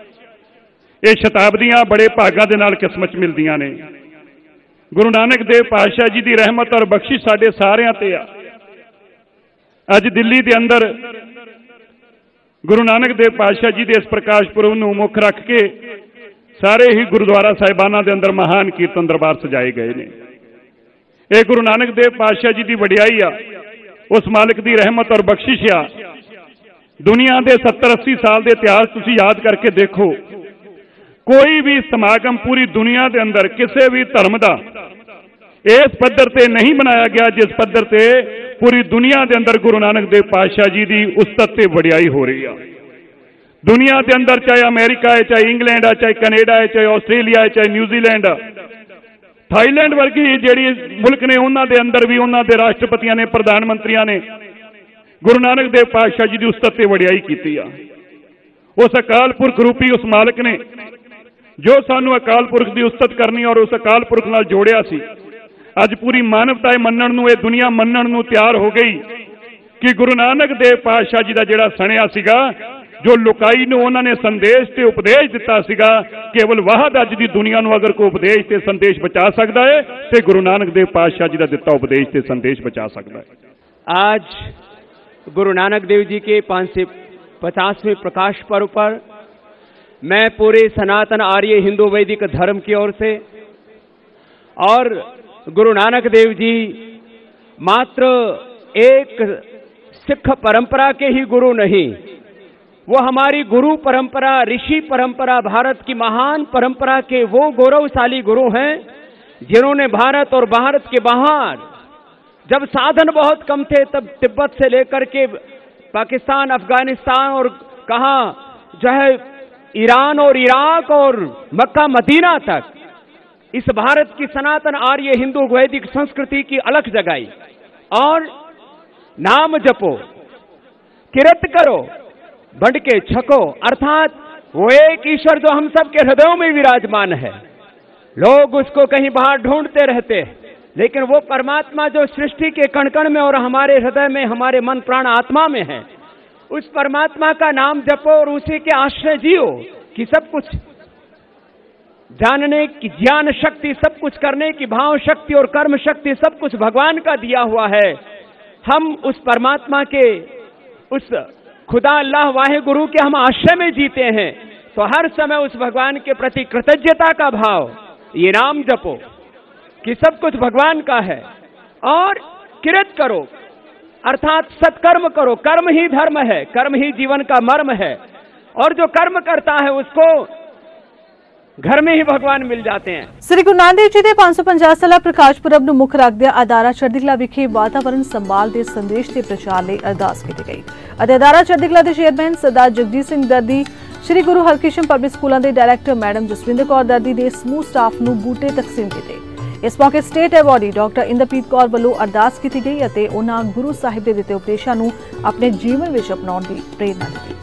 S6: ਇਹ ਸ਼ਤਾਬਦੀਆਂ ਬੜੇ ਭਾਗਾਂ ਦੇ ਨਾਲ ਕਿਸਮਤ ਮਿਲਦੀਆਂ ਨੇ। ਗੁਰੂ ਨਾਨਕ ਦੇਵ ਪਾਤਸ਼ਾਹ ਜੀ ਦੀ ਰਹਿਮਤ ਔਰ ਬਖਸ਼ਿਸ਼ ਸਾਡੇ ਸਾਰਿਆਂ ਤੇ ਆ। ਅੱਜ ਦਿੱਲੀ ਦੇ ਅੰਦਰ ਗੁਰੂ ਨਾਨਕ ਦੇਵ ਪਾਤਸ਼ਾਹ ਜੀ ਦੇ ਇਸ ਪ੍ਰਕਾਸ਼ ਪੁਰਬ ਨੂੰ ਮੁੱਖ ਰੱਖ ਕੇ ਸਾਰੇ ਹੀ ਗੁਰਦੁਆਰਾ ਸਾਹਿਬਾਨਾਂ ਦੇ ਅੰਦਰ ਮਹਾਨ ਕੀਰਤਨ ਦਰਬਾਰ ਸਜਾਏ ਗਏ ਨੇ। ਇਹ ਗੁਰੂ ਨਾਨਕ ਦੇਵ ਪਾਤਸ਼ਾਹ ਜੀ ਦੀ ਵਡਿਆਈ ਆ, ਉਸ ਮਾਲਕ ਦੀ ਰਹਿਮਤ ਔਰ ਬਖਸ਼ਿਸ਼ ਆ। ਦੁਨੀਆ ਦੇ ਸੱਤਰ अस्सी ਸਾਲ ਦੇ ਇਤਿਹਾਸ ਤੁਸੀਂ ਯਾਦ ਕਰਕੇ ਦੇਖੋ, ਕੋਈ ਵੀ ਸਮਾਗਮ ਪੂਰੀ ਦੁਨੀਆ ਦੇ ਅੰਦਰ ਕਿਸੇ ਵੀ ਧਰਮ ਦਾ ਇਸ ਪੱਧਰ ਤੇ ਨਹੀਂ ਬਣਾਇਆ ਗਿਆ ਜਿਸ ਪੱਧਰ ਤੇ पूरी दुनिया के अंदर गुरु नानक देव पातशाह जी की उस्तत ते वडियाई हो रही है। दुनिया के अंदर चाहे अमेरिका है, चाहे इंग्लैंड है, चाहे कनेडा है, चाहे ऑस्ट्रेलिया है, चाहे न्यूजीलैंड, थाईलैंड वर्गी जिहड़ी मुल्क ने उन्होंने अंदर भी उन्होंने राष्ट्रपतियों ने प्रधानमंत्रियों ने गुरु नानक देव पातशाह जी की उस्तत ते वडियाई की है। उस अकाल पुरख रूपी उस मालिक ने जो सानू अकाल पुरख की उस्तत करनी और उस अकाल पुरख नाल जोड़िया सी। अज पूरी मानवता मनण नूं, इह दुनिया मनण नूं तैयार हो गई कि गुरु नानक देव पातशाह जी का जिहड़ा सणिया सीगा, जो लुकाई नूं उन्होंने संदेश ते उपदेश दिता सीगा, केवल वाहद अज दी दुनिया नूं अगर कोई उपदेश ते संदेश बचा सकता है तो गुरु नानक देव पातशाह जी का दिता उपदेश ते संदेश बचा सकता है।
S7: आज गुरु नानक देव जी के पाँच सौ पचासवें प्रकाश पर्व पर मैं पूरे सनातन आर्य हिंदू वैदिक धर्म की ओर से और गुरु नानक देव जी मात्र एक सिख परंपरा के ही गुरु नहीं, वो हमारी गुरु परंपरा, ऋषि परंपरा, भारत की महान परंपरा के वो गौरवशाली गुरु हैं जिन्होंने भारत और भारत के बाहर जब साधन बहुत कम थे तब तिब्बत से लेकर के पाकिस्तान, अफगानिस्तान और कहाँ जो है ईरान और इराक और मक्का मदीना तक इस भारत की सनातन आर्य हिंदू वैदिक संस्कृति की अलख जगाई। और नाम जपो, किरत करो, बंट के छको, अर्थात वो एक ईश्वर जो हम सब के हृदयों में विराजमान है। लोग उसको कहीं बाहर ढूंढते रहते हैं, लेकिन वो परमात्मा जो सृष्टि के कण कण में और हमारे हृदय में, हमारे मन प्राण आत्मा में है, उस परमात्मा का नाम जपो और उसी के आश्रय जियो कि सब कुछ जानने की ज्ञान शक्ति, सब कुछ करने की भाव शक्ति और कर्म शक्ति सब कुछ भगवान का दिया हुआ है। हम उस परमात्मा के, उस खुदा अल्लाह वाहे गुरु के हम आश्रय में जीते हैं, तो हर समय उस भगवान के प्रति कृतज्ञता का भाव, ये नाम जपो कि सब कुछ भगवान का है और किरत करो, अर्थात सत्कर्म करो। कर्म ही धर्म है, कर्म ही जीवन का मर्म है, और जो कर्म करता है उसको घर में ही भगवान मिल जाते हैं।
S1: ਸ੍ਰੀ ਗੁਰੂ ਨਾਨਕ ਦੇਵ ਜੀ ਦੇ ਪੰਜ ਸੌ ਪੰਜਾਹ ਸਾਲਾ ਪ੍ਰਕਾਸ਼ ਪੁਰਬ ਨੂੰ ਮੁੱਖ ਰੱਖਦਿਆਂ ਅਦਾਰਾ ਚੜ੍ਹਦੀ ਕਲਾ ਵਿਖੇ ਵਾਤਾਵਰਣ ਸੰਭਾਲ ਦੇ ਸੰਦੇਸ਼ ਦੇ ਪ੍ਰਚਾਰ ਲਈ ਅਰਦਾਸ ਕੀਤੀ ਗਈ ਅਤੇ ਅਦਾਰਾ ਚੜ੍ਹਦੀ ਕਲਾ ਦੇ ਚੇਅਰਮੈਨ ਸਰਦਾਰ ਜਗਜੀਤ ਸਿੰਘ ਦਰਦੀ, ਸ੍ਰੀ ਗੁਰੂ ਹਰਕ੍ਰਿਸ਼ਨ ਪਬਲਿਕ ਸਕੂਲਾਂ ਦੇ ਡਾਇਰੈਕਟਰ ਮੈਡਮ ਜਸਵਿੰਦਰ ਕੌਰ ਦਰਦੀ ਦੇ ਸਮੂਹ ਸਟਾਫ ਨੂੰ ਬੂਟੇ ਤਕਸੀਮ ਕੀਤੇ। ਇਸ ਮੌਕੇ state awardee doctor Inderpreet Kaur ਵੱਲੋਂ ਅਰਦਾਸ ਕੀਤੀ ਗਈ ਅਤੇ ਉਹਨਾਂ ਗੁਰੂ ਸਾਹਿਬ ਦੇ ਦਿੱਤੇ ਉਪਦੇਸ਼ਾਂ ਨੂੰ ਆਪਣੇ ਜੀਵਨ ਵਿੱਚ ਅਪਣਾਉਣ ਦੀ ਪ੍ਰੇਰਨਾ ਦਿੱਤੀ।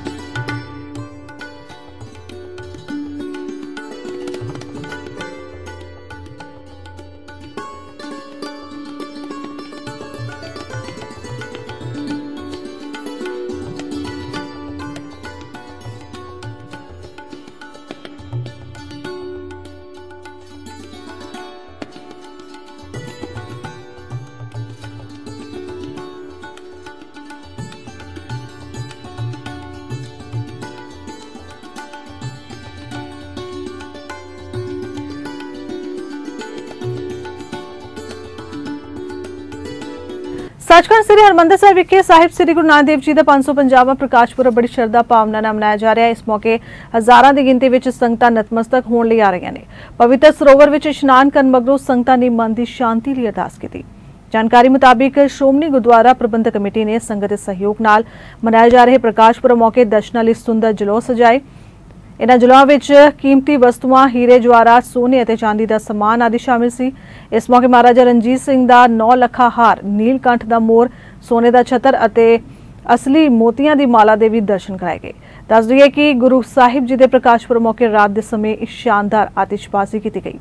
S1: सचखंड श्री हरमंदिर साहिब विखे साहिब श्री गुरु नानक देव जी का पांच सौ पंजाहवां प्रकाश पुरब बड़ी श्रद्धा भावना नाल मनाया जा रहा है। इस मौके हजारां की गिनती में संगतां नतमस्तक होने लई आ रही ने। पवित्र सरोवर में इशनान करन मगरों संगतां ने मन की शांति लई अरदास की। जानकारी मुताबिक श्रोमणी गुरुद्वारा प्रबंधक कमेटी ने संगत के सहयोग नाल मनाए जा रहे प्रकाश पुरब मौके दर्शनां लई सुंदर जलौह सजाए। इन्हां जलौहां विच कीमती वस्तुआं, हीरे जवाहरात, सोने अते चांदी का समान आदि शामिल सी। इस मौके महाराजा रणजीत सिंह का नौ लखा हार, नीलकंठ का मोर, सोने का छतर अते असली मोतियां की माला के भी दर्शन कराए गए। दस दईए कि गुरु साहिब जी के प्रकाश पुरब मौके रात के समय शानदार आतिशबाजी की गई।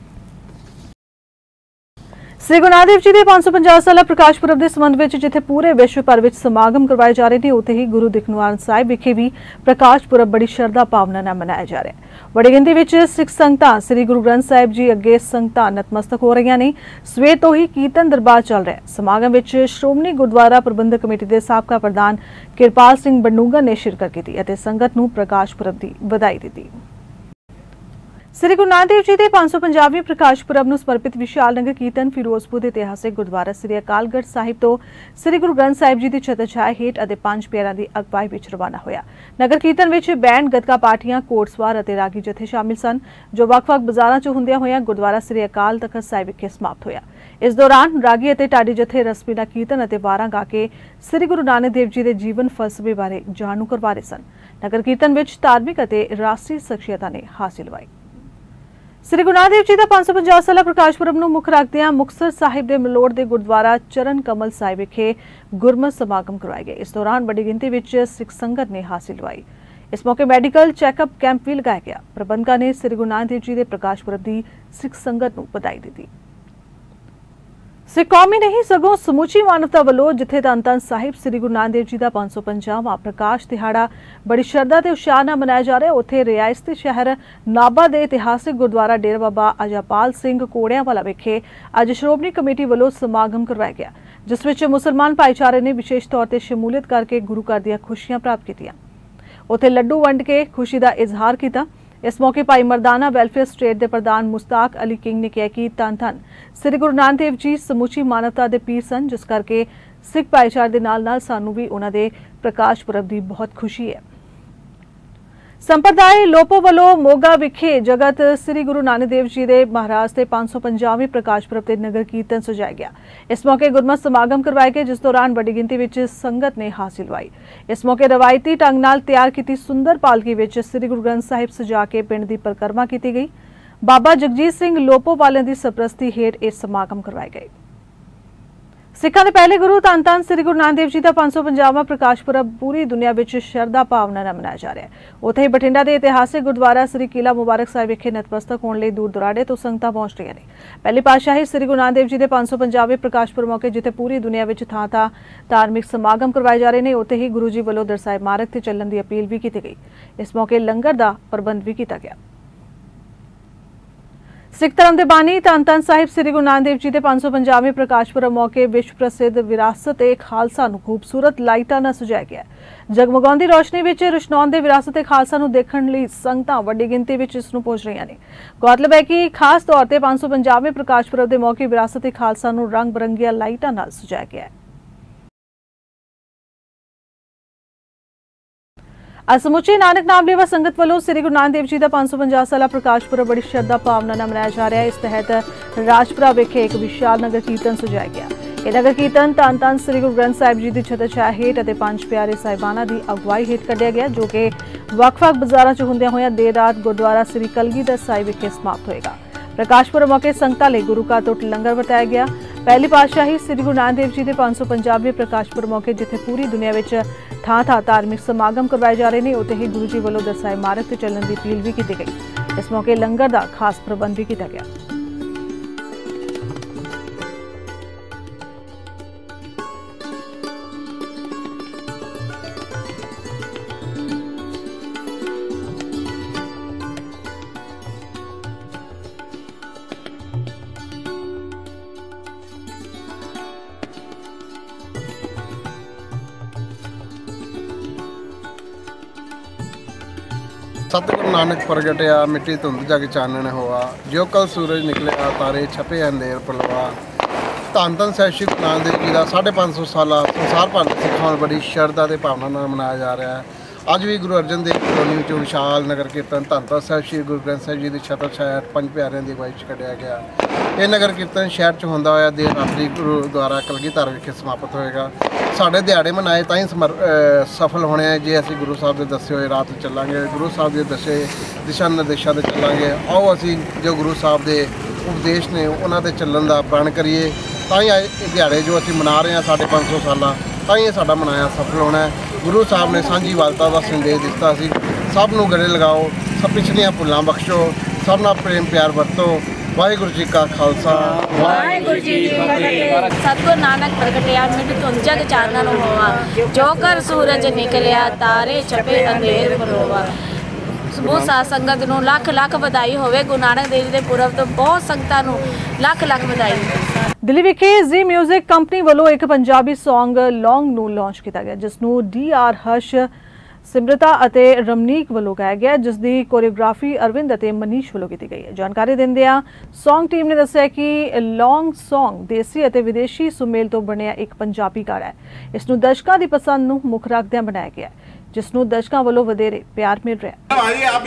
S1: श्री गुरु नानक देव जी के पांच सौ पंजाह साला प्रकाश पुरब के संबंध में जिथे पूरे विश्व भर में समागम करवाए जा रहे हैं, उत्थे ही गुरु दिखनवान साहिब विखे भी प्रकाश पुरब बड़ी श्रद्धा भावना नाल मनाया जा रहा है। बड़ी गिनती में सिख संगतां श्री गुरु ग्रंथ साहिब जी अगे संगतां नतमस्तक हो रही ने। सवेर तो ही कीर्तन दरबार चल रहा है। समागम में श्रोमणी गुरुद्वारा प्रबंधक कमेटी के साबका प्रधान किरपाल सिंह बंडूगर ने शिरकत की और संगत नूं प्रकाश पुरब की बधाई दी। श्री गुरु नानक देव जी के पांच सौ पंजाहवें प्रकाश पुरब नूं समर्पित विशाल नगर कीर्तन फिरोजपुर के इतिहासिक गुरुद्वारा श्री अकालगढ़ साहिब तो श्री गुरु ग्रंथ साहिब जी की छत्र छाया हेठ और पंज प्यारिਆਂ की अगवाई में रवाना होया। नगर कीर्तन में बैंड, गतका पार्टियां, कोटसवार और रागी जथे शामिल सन, जो वख-वख बाजारां च हुंदियां होइयां गुरुद्वारा श्री अकाल तखत साहिब विखे समाप्त होया। इस दौरान रागी और ढाडी जथे रसमीला कीर्तन और वारां गा के श्री गुरु नानक देव जी के जीवन फलसफे बारे जाणू करवा रहे सन। नगर कीर्तन में धार्मिक और राष्ट्रीय शख्सियतां ने हासिल लवाई। श्री गुरु नानक देव जी का पांच सौ पंजाह साला प्रकाश पुरब नूं मुख रखदिआं मुक्तसर साहिब के मलोड़ के गुरुद्वारा चरण कमल साहिब विखे गुरमत समागम करवाए गए। इस दौरान बड़ी गिनती में सिख संगत ने हासिल लवाई। इस मौके मैडिकल चैकअप कैंप भी लगाया गया। प्रबंधकों ने श्री गुरु नानक देव जी के प्रकाश पुरब की सिख संगत नूं बधाई दी। सिख कौम ही नहीं सगों समूची मानवता वालों जिथे धन धन साहिब श्री गुरु नानक देव जी का पांच सौ पंजाहवां प्रकाश दिहाड़ा बड़ी श्रद्धा ते उत्साह नाल मनाया जा रहा है। उत्थे रियासती शहर नाभा के इतिहासिक गुरुद्वारा डेरा बाबा अजापाल सिंह कोड़ियावाला विखे अज श्रोमणी कमेटी वालों समागम करवाया गया, जिस विच मुसलमान भाईचारे ने विशेष तौर पर शमूलियत करके गुरु घर दी खुशियां प्राप्त कीतियां। उत्थे लड्डू वंड के खुशी का इजहार किया। इस मौके भाई मरदाना वेलफेयर स्टेट के प्रधान मुश्ताक अली किंग ने कहा कि धन धन श्री गुरु नानक देव जी समूची मानवता के पीर सन, जिस करके सिख भाईचारे के नाल नाल सानू भी उन्हां दे प्रकाश पुरब की बहुत खुशी है। संप्रदाय लोपो वालों मोगा विखे जगत श्री गुरु नानक देव जी के महाराज के पांच सौ पंजाहवें प्रकाश पुरब के नगर कीर्तन सजाया गया। इस मौके गुरमत समागम करवाए गए, जिस दौरान बड़ी गिनती में संगत ने हासिल लवाई। इस मौके रवायती ढंग नाल तैयार की सुंदर पालकी विच श्री गुरु ग्रंथ साहिब सजा के पिंड की परिक्रमा की गई। बाबा जगजीत सिंह लोपो वाले की सरप्रस्ती हेठ इस समागम करवाए गए। ਸਿੱਖਾਂ ਦੇ ਪਹਿਲੇ ਗੁਰੂ ਧੰਨ ਧੰਨ ਸ੍ਰੀ ਗੁਰੂ ਨਾਨਕ ਦੇਵ ਜੀ ਦਾ ਪੰਜ ਸੌ ਪੰਜਾਹਵਾਂ ਪ੍ਰਕਾਸ਼ ਪੁਰਬ ਪੂਰੀ ਦੁਨੀਆ ਵਿੱਚ ਸ਼ਰਧਾ ਭਾਵਨਾ ਨਾਲ ਮਨਾਇਆ ਜਾ ਰਿਹਾ ਹੈ। ਉੱਥੇ ਹੀ ਬਠਿੰਡਾ ਦੇ ਇਤਿਹਾਸਿਕ ਗੁਰਦੁਆਰਾ ਸ੍ਰੀ ਕਿਲਾ ਮੁਬਾਰਕ ਸਾਹਿਬ ਵਿਖੇ ਨਤਮਸਤਕ ਹੋਣ ਲਈ ਦੂਰ ਦੁਰਾਡੇ ਤੋਂ ਸੰਗਤਾਂ ਪਹੁੰਚ ਰਹੀਆਂ ਨੇ। ਪਹਿਲੀ ਪਾਤਸ਼ਾਹੀ ਸ੍ਰੀ ਗੁਰੂ ਨਾਨਕ ਦੇਵ ਜੀ ਦੇ ਪੰਜ ਸੌ ਪੰਜਾਹਵੇਂ ਪ੍ਰਕਾਸ਼ ਪੁਰਬ ਮੌਕੇ ਜਿੱਥੇ ਪੂਰੀ ਦੁਨੀਆ ਵਿੱਚ ਥਾਂ ਥਾਂ ਧਾਰਮਿਕ ਸਮਾਗਮ ਕਰਵਾਏ ਜਾ ਰਹੇ ਨੇ, ਉੱਥੇ ਹੀ ਗੁਰੂ ਜੀ ਵੱਲੋਂ ਦਰਸਾਏ ਮਾਰਗ ਤੇ ਚੱਲਣ ਦੀ ਅਪੀਲ ਵੀ ਕੀਤੀ ਗਈ। ਇਸ ਮੌਕੇ ਲੰਗਰ ਦਾ ਪ੍ਰਬੰਧ ਵੀ ਕੀਤਾ ਗਿਆ। ਸਿੱਖ ਧਰਮ ਦੇ ਬਾਨੀ ਧੰਨ ਧੰਨ ਸਾਹਿਬ ਸ੍ਰੀ ਗੁਰੂ ਨਾਨਕ ਦੇਵ ਜੀ ਦੇ ਪੰਜ ਸੌ ਪੰਜਾਹਵੇਂ ਪ੍ਰਕਾਸ਼ ਪੁਰਬ ਮੌਕੇ ਵਿਸ਼ਵ ਪ੍ਰਸਿੱਧ ਵਿਰਾਸਤ-ਏ ਖਾਲਸਾ ਨੂੰ ਖੂਬਸੂਰਤ ਲਾਈਟਾਂ ਨਾਲ ਸਜਾਇਆ ਗਿਆ। ਜਗਮਗਾਉਂਦੀ ਰੋਸ਼ਨੀ ਵਿੱਚ ਰੁਸ਼ਨਾਉਂਦੇ ਵਿਰਾਸਤ-ਏ ਖਾਲਸਾ ਨੂੰ ਦੇਖਣ ਲਈ ਸੰਗਤਾਂ ਵੱਡੀ ਗਿਣਤੀ ਵਿੱਚ ਇਸ ਨੂੰ ਪਹੁੰਚ ਰਹੀਆਂ ਨੇ। ਗੌਰਤਲਬ ਹੈ ਕਿ ਖਾਸ ਤੌਰ ਤੇ ਪੰਜ ਸੌ ਪੰਜਾਹਵੇਂ ਪ੍ਰਕਾਸ਼ ਪੁਰਬ ਦੇ ਮੌਕੇ ਵਿਰਾਸਤ-ਏ ਖਾਲਸਾ ਨੂੰ ਰੰਗ ਬਰੰਗੀਆਂ ਲਾਈਟਾਂ ਨਾਲ ਸਜਾਇਆ ਗਿਆ ਹੈ। असमुचे नानक नाम लेवा संगत वालों श्री गुरु नानक देव जी का पांच सौ पचास साला प्रकाश पुरब बड़ी श्रद्धा भावना ਨਾਲ मनाया जा रहा है। इस तहत राजपुरा विखे एक विशाल नगर कीर्तन सजाया गया। यह नगर कीर्तन धन धन श्री गुरु ग्रंथ साहिब जी की छत्र छाया हेठ और पंज प्यारे साहिबाना की अगवाई हेठ कढ़िया गया, जो कि ਵੱਖ-ਵੱਖ बाजारों च होंदियां होइयां देर रात गुरुद्वारा श्री कलगीधर साहिब विखे समाप्त होएगा। प्रकाश पुरब मौके संगतां लई गुरु का टुट लंगर वरताया गया। पहली पातशाही श्री गुरु नानक देव जी के पांच सौ पंजाहवें प्रकाश पुरब मौके जिथे पूरी दुनिया में थां थां धार्मिक समागम करवाए जा रहे हैं, उत्थे ही गुरु जी वालों दर्शाए मार्ग ते चलण की अपील भी की गई। इस मौके लंगर का खास प्रबंध भी किया गया।
S8: सतगुरु नानक प्रगटया मिट्टी धुंध जग चानन होआ, जो कल सूरज निकलिया तारे छपे अंधेर पलवा। धन धन साहिब श्री गुरु नानक देव जी का साढ़े पाँच सौ साला संसार भर के सिखां बड़ी श्रद्धा ते भावना नाल मनाया जा रहा है। अज भी गुरु अर्जन देव कॉलोनी चो विशाल नगर कीर्तन धन धन साहिब श्री गुरु ग्रंथ साहिब जी की छत्र छाया पंज प्यारिਆਂ की अगवाई कढ़िया गया। यह नगर कीर्तन शहर च होंदा होया देर रात्रि गुरुद्वारा कलगीधर विखे समाप्त होएगा। साढ़े दिहाड़े मनाए ताई समर सफल होने जे असीं गुरु साहब के दसे हुए रात चलांगे, गुरु साहब के दसे दिशा निर्देशों से चलांगे। आओ असीं जो गुरु साहब के उपदेश ने उन्होंने चलन का प्रण करिए, ताई दिहाड़े जो असीं मना रहे हैं साढ़े पाँच सौ साल ताई साडा मनाया सफल होना है। गुरु साहब ने सांझीवालता का संदेश दिता सी, सब नूं गले लगाओ, सब पिछलियां भुलां बख्शो, सब नाल प्रेम प्यार वरतो। वाहिगुरू जी का खालसा
S9: वाहिगुरू जी की फतेह। सतगुरु नानक प्रगटया मिट्टी धुंध जग चानन होवा, जो कर सूरज निकलिया तारे छपे अंधेर परोवा। बहुत साथ संगत नूं लख लख बधाई होवे। गुरु नानक देव जी दे पुरब तो बहुत संगतां नूं लख लख बधाई।
S1: दिल्ली विखे जी म्यूजिक कंपनी वालों एक पंजाबी सॉन्ग लॉन्ग नूं लॉन्च किया गया, जिसनूं डी आर हर्ष सिमरता ਅਤੇ ਰਮਨੀਕ ਵੱਲੋਂ ਗਾਇਆ ਗਿਆ, ਜਿਸ ਦੀ ਕੋਰੀਓਗ੍ਰਾਫੀ ਅਰਵਿੰਦ ਅਤੇ ਮਨੀਸ਼ ਵੱਲੋਂ ਕੀਤੀ ਗਈ ਹੈ। ਜਾਣਕਾਰੀ ਦਿੰਦਿਆਂ ਸੌਂਗ ਟੀਮ ਨੇ ਦੱਸਿਆ ਕਿ ਲੌਂਗ ਸੌਂਗ ਦੇਸੀ ਅਤੇ ਵਿਦੇਸ਼ੀ ਸੁਮੇਲ ਤੋਂ ਬਣਿਆ ਇੱਕ ਪੰਜਾਬੀ ਗਾਣਾ ਹੈ। ਇਸ ਨੂੰ ਦਰਸ਼ਕਾਂ ਦੀ ਪਸੰਦ ਨੂੰ ਮੁੱਖ ਰੱਖਦਿਆਂ ਬਣਾਇਆ ਗਿਆ, ਜਿਸ ਨੂੰ ਦਰਸ਼ਕਾਂ ਵੱਲੋਂ ਵਧੇਰੇ ਪਿਆਰ ਮਿਲ ਰਿਹਾ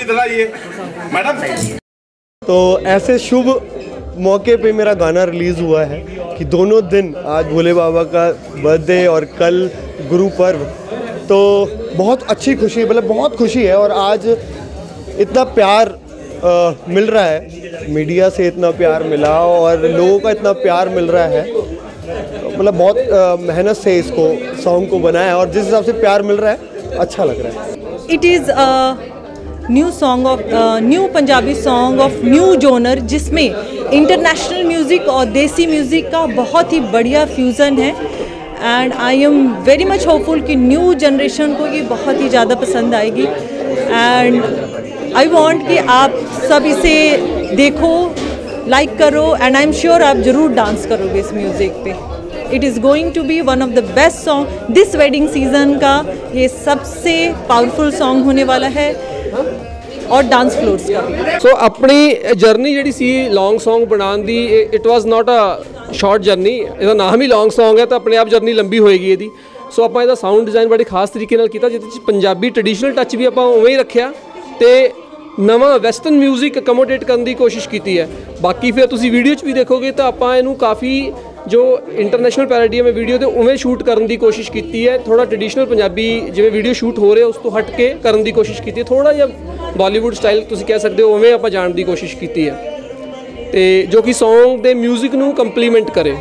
S1: ਹੈ।
S10: तो ऐसे शुभ मौके पे मेरा गाना रिलीज़ हुआ है कि दोनों दिन आज भोले बाबा का बर्थडे और कल गुरु पर्व, तो बहुत अच्छी खुशी, मतलब बहुत खुशी है। और आज इतना प्यार आ, मिल रहा है, मीडिया से इतना प्यार मिला और लोगों का इतना प्यार मिल रहा है, मतलब बहुत मेहनत से इसको सॉन्ग को बनाया और जिस हिसाब से प्यार मिल रहा है अच्छा लग रहा है।
S11: It is new song of new Punjabi song of new genre, जिसमें इंटरनेशनल म्यूज़िक और देसी म्यूज़िक का बहुत ही बढ़िया फ्यूज़न है। And I am very much hopeful कि न्यू जनरेशन को ये बहुत ही ज़्यादा पसंद आएगी। एंड आई वांट कि आप सब इसे देखो, लाइक करो, एंड आई एम श्योर आप ज़रूर डांस करोगे इस म्यूज़िक पे। It is going to be one of the best song this wedding season का। ये सबसे पावरफुल सॉन्ग होने वाला है और डांस फ्लोर्स का भी।
S12: सो so, अपनी जर्नी जी सी लॉन्ग सॉन्ग बनाने दी, it was not a short journey. इसका नाम ही लॉन्ग सॉन्ग है तो अपने आप जर्नी लंबी होएगी ਇਹਦੀ। सो ਆਪਾਂ ਇਹਦਾ ਸਾਊਂਡ ਡਿਜ਼ਾਈਨ ਬੜੀ ਖਾਸ ਤਰੀਕੇ ਨਾਲ ਕੀਤਾ, ਜਿਹਦੇ ਵਿੱਚ ਪੰਜਾਬੀ ਟ੍ਰੈਡੀਸ਼ਨਲ ਟੱਚ ਵੀ ਆਪਾਂ ਉਵੇਂ ਹੀ ਰੱਖਿਆ ਤੇ ਨਵਾਂ ਵੈਸਟਰਨ ਮਿਊਜ਼ਿਕ ਅਕਮੋਡੇਟ ਕਰਨ ਦੀ ਕੋਸ਼ਿਸ਼ ਕੀਤੀ ਹੈ। ਬਾਕੀ ਫਿਰ ਤੁਸੀਂ ਵੀਡੀਓ 'ਚ ਵੀ ਦੇਖੋਗੇ ਤਾਂ ਆਪਾਂ ਇਹਨੂੰ ਕਾਫੀ जो इंटरनेशनल पैराडियम है वीडियो तो उवें शूट करने की कोशिश की है। थोड़ा ट्रेडिशनल पंजाबी जिवें वीडियो शूट हो रहे उस तो हट के करने की कोशिश की है। थोड़ा जिहा बॉलीवुड स्टाइल तुसीं कह सकते हो उवें आपां जाण की कोशिश की है, तो जो कि सॉन्ग दे म्यूजिक नूं कंप्लीमेंट करे।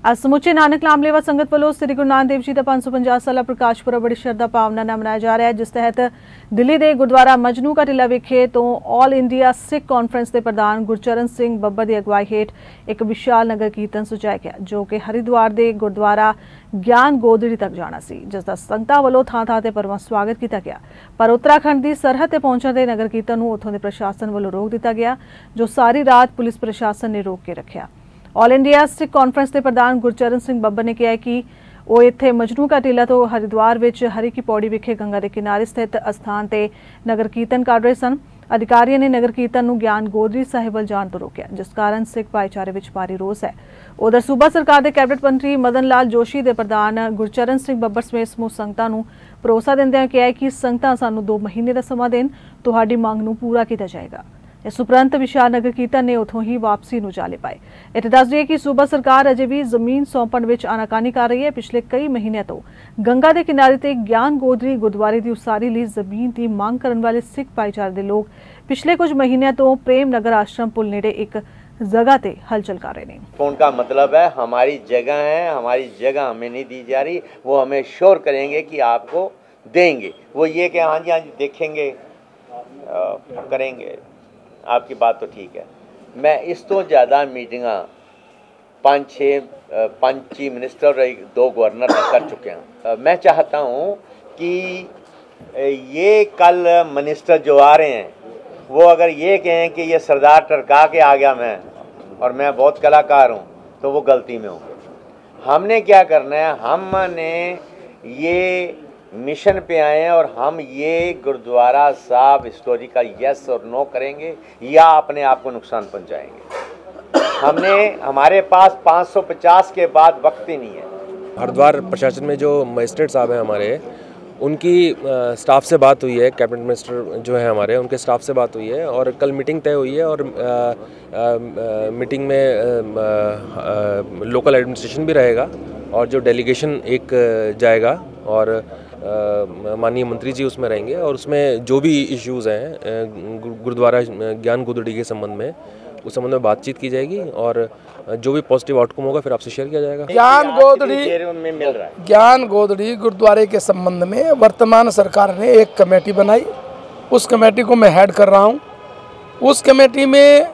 S1: ਅੱਜ ਸਮੁੱਚੇ ਨਾਨਕ ਨਾਮਲੇਵਾ ਸੰਗਤ ਵੱਲੋਂ ਸ੍ਰੀ ਗੁਰੂ ਨਾਨਕ ਦੇਵ ਜੀ ਦਾ ਪੰਜ ਸੌ ਪੰਜਾਹ ਸਾਲਾ ਪ੍ਰਕਾਸ਼ ਪੁਰਬ ਬੜੀ ਸ਼ਰਧਾ ਭਾਵਨਾ ਨਾਲ ਮਨਾਇਆ ਜਾ ਰਿਹਾ ਹੈ, ਜਿਸ ਤਹਿਤ ਦਿੱਲੀ ਦੇ ਗੁਰਦੁਆਰਾ ਮਜਨੂ ਕਾ ਟਿੱਲਾ ਵਿਖੇ ਤੋਂ ਆਲ ਇੰਡੀਆ ਸਿੱਖ ਕਾਨਫਰੰਸ ਦੇ ਪ੍ਰਧਾਨ ਗੁਰਚਰਨ ਸਿੰਘ ਬੱਬਰ ਦੀ ਅਗਵਾਈ ਹੇਠ ਇੱਕ ਵਿਸ਼ਾਲ ਨਗਰ ਕੀਰਤਨ ਸਜਾਇਆ ਗਿਆ, ਜੋ ਕਿ ਹਰਿਦੁਆਰ ਦੇ ਗੁਰਦੁਆਰਾ ਗਿਆਨ ਗੋਦੜੀ ਤੱਕ ਜਾਣਾ ਸੀ, ਜਿਸ ਦਾ ਸੰਗਤਾਂ ਵੱਲੋਂ ਥਾਂ ਥਾਂ ਤੇ ਭਰਵਾਂ ਸਵਾਗਤ ਕੀਤਾ ਗਿਆ। ਪਰ ਉੱਤਰਾਖੰਡ ਦੀ ਸਰਹੱਦ ਤੇ ਪਹੁੰਚਣ ਦੇ ਨਗਰ ਕੀਰਤਨ ਨੂੰ ਉੱਥੋਂ ਦੇ ਪ੍ਰਸ਼ਾਸਨ ਵੱਲੋਂ ਰੋਕ ਦਿੱਤਾ ਗਿਆ, ਜੋ ਸਾਰੀ ਰਾਤ ਪੁਲਿਸ ਪ੍ਰਸ਼ਾਸਨ ਨੇ ਰੋਕ ਕੇ ਰੱਖਿਆ। ਆਲ ਇੰਡੀਆ ਸਿੱਖ ਕਾਨਫਰੰਸ ਦੇ ਪ੍ਰਧਾਨ ਗੁਰਚਰਨ ਸਿੰਘ ਬੱਬਰ ਨੇ ਕਿਹਾ ਕਿ ਉਹ ਇੱਥੇ ਮਜਨੂ ਕਾ ਟਿੱਲਾ ਤੋਂ ਹਰਿਦੁਆਰ ਵਿੱਚ ਹਰੀ ਕੀ ਪੌੜੀ ਵਿਖੇ ਗੰਗਾ ਦੇ ਕਿਨਾਰੇ ਸਥਿਤ ਅਸਥਾਨ ਤੇ ਨਗਰ ਕੀਰਤਨ ਕਰ ਰਹੇ ਸਨ। ਅਧਿਕਾਰੀਆਂ ਨੇ ਨਗਰ ਕੀਰਤਨ ਨੂੰ ਗਿਆਨ ਗੋਦੜੀ ਸਾਹਿਬ ਵੱਲ ਜਾਣ ਤੋਂ ਰੋਕਿਆ, ਜਿਸ ਕਾਰਨ ਸਿੱਖ ਭਾਈਚਾਰੇ ਵਿੱਚ ਭਾਰੀ ਰੋਸ ਹੈ। ਉਧਰ ਸੂਬਾ ਸਰਕਾਰ ਦੇ ਕੈਬਨਿਟ ਮੰਤਰੀ ਮਦਨ ਲਾਲ ਜੋਸ਼ੀ ਦੇ ਪ੍ਰਧਾਨ ਗੁਰਚਰਨ ਸਿੰਘ ਬੱਬਰ ਸਮੇਤ ਸਮੂਹ ਸੰਗਤਾਂ ਨੂੰ ਭਰੋਸਾ ਦਿੰਦਿਆਂ ਕਿਹਾ ਕਿ ਸੰਗਤਾਂ ਸਾਨੂੰ ਦੋ ਮਹੀਨੇ ਦਾ ਸਮਾਂ ਦੇਣ, ਤੁਹਾਡੀ ਮੰਗ ਨੂੰ ਪੂਰਾ ਕੀਤਾ ਜਾਏਗਾ। ਇਸ ਉਪਰੰਤ ਵਿਸ਼ਾਲ ਨਗਰ ਕੀਰਤਨ ਨੇ ਉਥੋਂ ਹੀ ਵਾਪਸੀ ਨੂੰ ਜਾਲੇ ਪਾਏ। ਇੱਥੇ ਦੱਸ ਦਈਏ ਕਿ ਸੂਬਾ ਸਰਕਾਰ ਅਜੇ ਵੀ ਜ਼ਮੀਨ ਸੌਂਪਣ ਵਿੱਚ ਆਨਾਕਾਨੀ ਕਰ ਰਹੀ ਹੈ। ਪਿਛਲੇ ਕਈ ਮਹੀਨਿਆਂ ਤੋਂ ਗੰਗਾ ਦੇ ਕਿਨਾਰੇ ਤੇ ਗਿਆਨ ਗੋਦੜੀ ਗੁਰਦੁਆਰੇ ਦੀ ਉਸਾਰੀ ਲਈ ਜ਼ਮੀਨ ਦੀ ਮੰਗ ਕਰਨ ਵਾਲੇ ਸਿੱਖ ਭਾਈਚਾਰੇ ਦੇ ਲੋਕ पिछले कुछ महीनों तो प्रेम नगर आश्रम पुल नेड़े एक जगह ते हलचल कर रहे हैं।
S13: उनका मतलब है हमारी जगह है, हमारी जगह हमें नहीं दी जा रही, वो हमें श्योर करेंगे कि आपको देंगे। वो ये कि हाँ जी हाँ जी देखेंगे आ, करेंगे, आपकी बात तो ठीक है। मैं इस तो ज़्यादा मीटिंगा पाँच छः पाँच चीफ मिनिस्टर और दो गवर्नर कर चुके हैं। मैं चाहता हूँ कि ये कल मिनिस्टर जो आ रहे हैं वो अगर ये कहें कि ये सरदार टरका के आ गया मैं और मैं बहुत कलाकार हूँ, तो वो गलती में होंगे। हमने क्या करना है, हमने ये मिशन पे आए हैं और हम ये गुरुद्वारा साहब स्टोरी का यस और नो करेंगे या अपने आप को नुकसान पहुँचाएंगे। हमने हमारे पास पाँच सौ पचास के बाद वक्त ही नहीं है।
S14: हरिद्वार प्रशासन में जो मजिस्ट्रेट साहब हैं हमारे, उनकी स्टाफ से बात हुई है, कैबिनेट मिनिस्टर जो है हमारे उनके स्टाफ से बात हुई है और कल मीटिंग तय हुई है और आ, आ, आ, मीटिंग में आ, आ, लोकल एडमिनिस्ट्रेशन भी रहेगा और जो डेलीगेशन एक जाएगा और माननीय मंत्री जी उसमें रहेंगे और उसमें जो भी इश्यूज़ हैं गुरुद्वारा ज्ञान गोदड़ी के संबंध में, उस संबंध में बातचीत की जाएगी और जो भी पॉजिटिव आउटकम होगा फिर आपसे शेयर किया जाएगा।
S15: ज्ञान गोदड़ी ज्ञान गोदड़ी गुरुद्वारे के संबंध में वर्तमान सरकार ने एक कमेटी बनाई, उस कमेटी को मैं हेड कर रहा हूँ। उस कमेटी में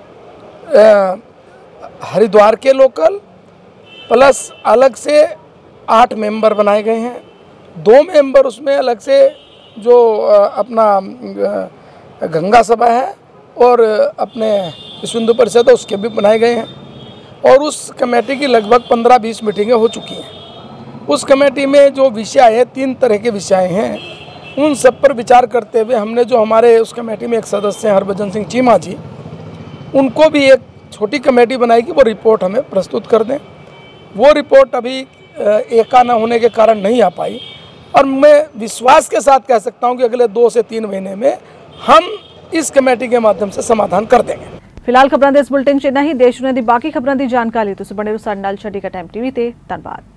S15: हरिद्वार के लोकल प्लस अलग से आठ मेंबर बनाए गए हैं। दो मेंबर उसमें अलग से जो अपना गंगा सभा है और अपने विश्व हिंदू परिषद है उसके भी बनाए गए हैं और उस कमेटी की लगभग पंद्रह बीस मीटिंगें हो चुकी हैं। उस कमेटी में जो विषय है, तीन तरह के विषय हैं, उन सब पर विचार करते हुए हमने जो हमारे उस कमेटी में एक सदस्य हैं हरभजन सिंह चीमा जी, उनको भी एक छोटी कमेटी बनाई कि वो रिपोर्ट हमें प्रस्तुत कर दें। वो रिपोर्ट अभी एका न होने के कारण नहीं आ पाई और मैं विश्वास के साथ कह सकता हूँ कि अगले दो से तीन महीने में हम इस कमेटी के माध्यम से समाधान कर देंगे।
S1: फिलहाल खबरां दे इस बुलेटिन च इन्ना ही। देश दुनिया दी बाकी खबरां दी जानकारी तुसीं बने रहो साडे नाल। छड्डी का टाइम टीवी ते धन्नवाद।